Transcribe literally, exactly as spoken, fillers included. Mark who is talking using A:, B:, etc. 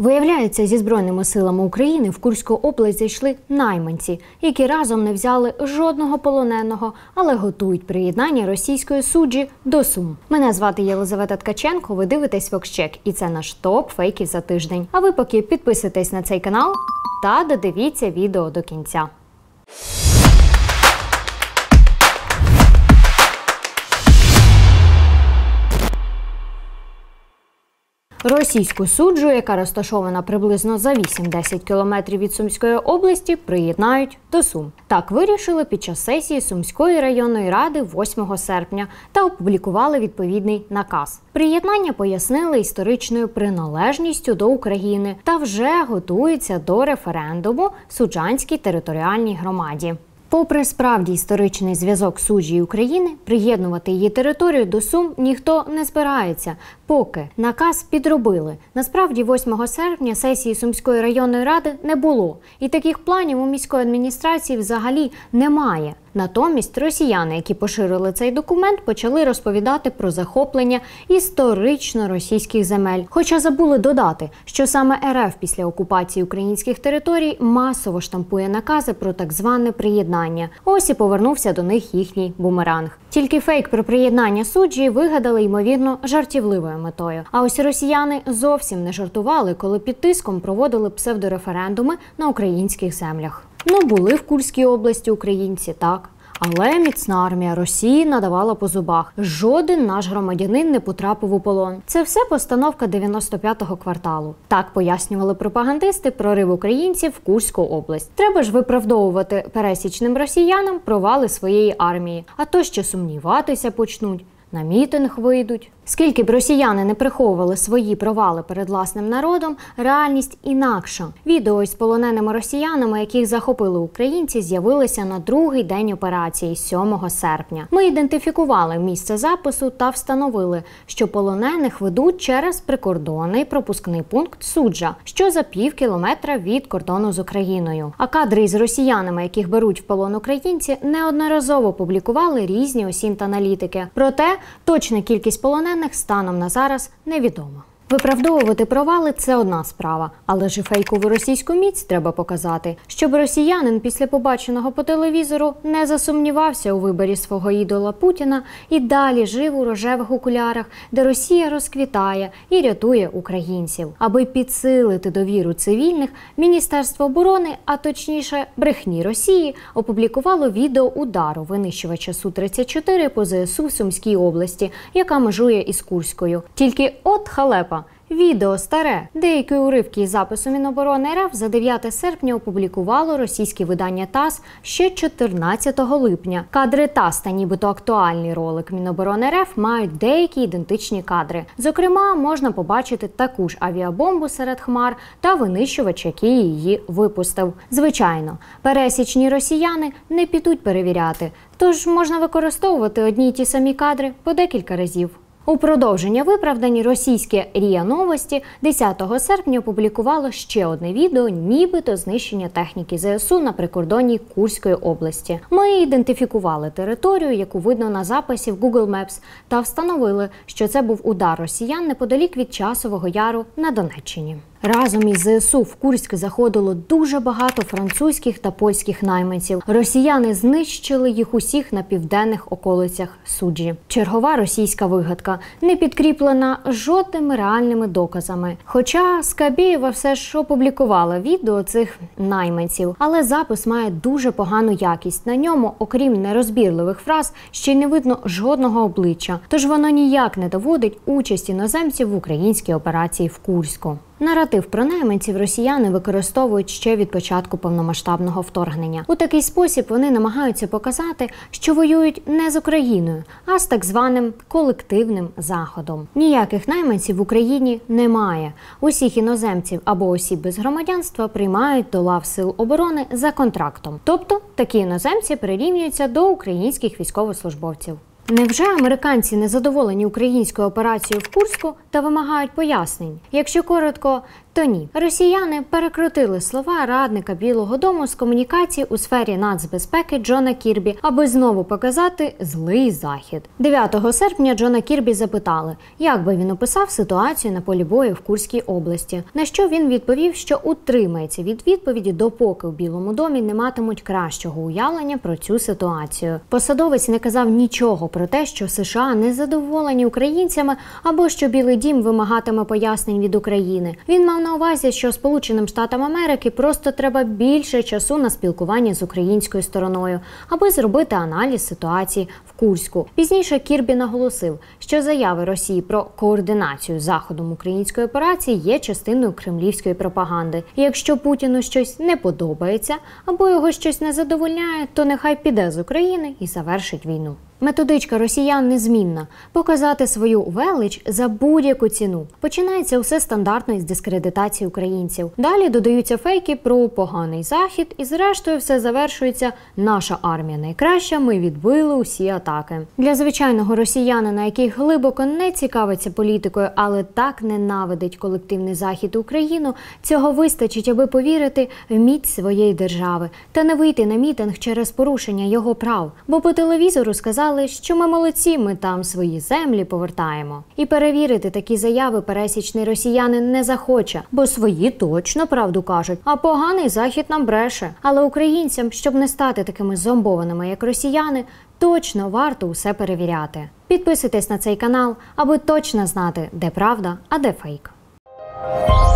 A: Виявляється, зі Збройними силами України в Курську область зайшли найманці, які разом не взяли жодного полоненого, але готують приєднання російської суджі до Сум. Мене звати Єлизавета Ткаченко, ви дивитесь Воксчек, і це наш топ фейків за тиждень. А ви поки підписуйтесь на цей канал та додивіться відео до кінця. Російську суджу, яка розташована приблизно за вісім-десять кілометрів від Сумської області, приєднають до Сум. Так вирішили під час сесії Сумської районної ради восьмого серпня та опублікували відповідний наказ. Приєднання пояснили історичною приналежністю до України та вже готується до референдуму в Суджанській територіальній громаді. Попри справді історичний зв'язок суджі і України, приєднувати її територію до Сум ніхто не збирається, поки наказ підробили. Насправді, восьмого серпня сесії Сумської районної ради не було, і таких планів у міської адміністрації взагалі немає. Натомість росіяни, які поширили цей документ, почали розповідати про захоплення історично російських земель. Хоча забули додати, що саме РФ після окупації українських територій масово штампує накази про так зване приєднання. Ось і повернувся до них їхній бумеранг. Тільки фейк про приєднання суджі вигадали, ймовірно, жартівливою метою. А ось росіяни зовсім не жартували, коли під тиском проводили псевдореферендуми на українських землях. Ну, були в Курській області українці, так. Але міцна армія Росії надавала по зубах. Жоден наш громадянин не потрапив у полон. Це все постановка дев'яносто п'ятого кварталу. Так пояснювали пропагандисти прорив українців в Курську область. Треба ж виправдовувати пересічним росіянам провали своєї армії. А то ще сумніватися почнуть. На мітинг вийдуть. Скільки б росіяни не приховували свої провали перед власним народом, реальність інакша. Відео із полоненими росіянами, яких захопили українці, з'явилися на другий день операції, сьомого серпня. Ми ідентифікували місце запису та встановили, що полонених ведуть через прикордонний пропускний пункт Суджа, що за пів кілометра від кордону з Україною. А кадри із росіянами, яких беруть в полон українці, неодноразово публікували різні осінт-аналітики. Проте точна кількість полонених станом на зараз невідома. Виправдовувати провали – це одна справа, але ж і фейкову російську міць треба показати, щоб росіянин після побаченого по телевізору не засумнівався у виборі свого ідола Путіна і далі жив у рожевих окулярах, де Росія розквітає і рятує українців. Аби підсилити довіру цивільних, Міністерство оборони, а точніше брехні Росії, опублікувало відео удару винищувача Су тридцять чотири по Зе Ес У в Сумській області, яка межує із Курською. Тільки от халепа. Відео старе. Деякі уривки із запису Міноборони РФ за дев'яте серпня опублікувало російське видання ТАСС ще чотирнадцятого липня. Кадри ТАСС та нібито актуальний ролик Міноборони РФ мають деякі ідентичні кадри. Зокрема, можна побачити таку ж авіабомбу серед хмар та винищувач, який її випустив. Звичайно, пересічні росіяни не підуть перевіряти, тож можна використовувати одні й ті самі кадри по декілька разів. У продовження виправдані російське РІА Новості десятого серпня опублікувало ще одне відео, нібито знищення техніки Зе Ес У на прикордонні Курської області. Ми ідентифікували територію, яку видно на записі в Google Maps, та встановили, що це був удар росіян неподалік від Часового Яру на Донеччині. Разом із Зе Ес У в Курськ заходило дуже багато французьких та польських найманців. Росіяни знищили їх усіх на південних околицях суджі. Чергова російська вигадка, не підкріплена жодними реальними доказами. Хоча Скабєєва все ж опублікувала відео цих найманців, але запис має дуже погану якість. На ньому, окрім нерозбірливих фраз, ще й не видно жодного обличчя. Тож воно ніяк не доводить участь іноземців в українській операції в Курську. Наратив про найманців росіяни використовують ще від початку повномасштабного вторгнення. У такий спосіб вони намагаються показати, що воюють не з Україною, а з так званим колективним Заходом. Ніяких найманців в Україні немає. Усіх іноземців або осіб без громадянства приймають до лав сил оборони за контрактом. Тобто такі іноземці прирівнюються до українських військовослужбовців. Невже американці, незадоволені українською операцією в Курську, та вимагають пояснень. Якщо коротко, то ні. Росіяни перекрутили слова радника Білого дому з комунікації у сфері нацбезпеки Джона Кірбі, аби знову показати злий Захід. дев'ятого серпня Джона Кірбі запитали, як би він описав ситуацію на полі бою в Курській області. На що він відповів, що утримається від відповіді, допоки у Білому домі не матимуть кращого уявлення про цю ситуацію. Посадовець не казав нічого про те, що США не задоволені українцями або що Білий дім вимагатиме пояснень від України. Він мав на увазі, що Сполученим Штатам Америки просто треба більше часу на спілкування з українською стороною, аби зробити аналіз ситуації в Курську. Пізніше Кірбі наголосив, що заяви Росії про координацію заходом української операції є частиною кремлівської пропаганди. І якщо Путіну щось не подобається або його щось не задовольняє, то нехай піде з України і завершить війну. Методичка росіян незмінна – показати свою велич за будь-яку ціну. Починається усе стандартно із дискредитації українців. Далі додаються фейки про поганий Захід і зрештою все завершується «наша армія найкраща, ми відбили усі атаки». Для звичайного росіянина, який глибоко не цікавиться політикою, але так ненавидить колективний Захід і Україну, цього вистачить, аби повірити в міць своєї держави та не вийти на мітинг через порушення його прав. Бо по телевізору сказали, що ми молодці, ми там свої землі повертаємо. І перевірити такі заяви пересічний росіянин не захоче, бо свої точно правду кажуть, а поганий Захід нам бреше. Але українцям, щоб не стати такими зомбованими, як росіяни, точно варто усе перевіряти. Підписуйтесь на цей канал, аби точно знати, де правда, а де фейк.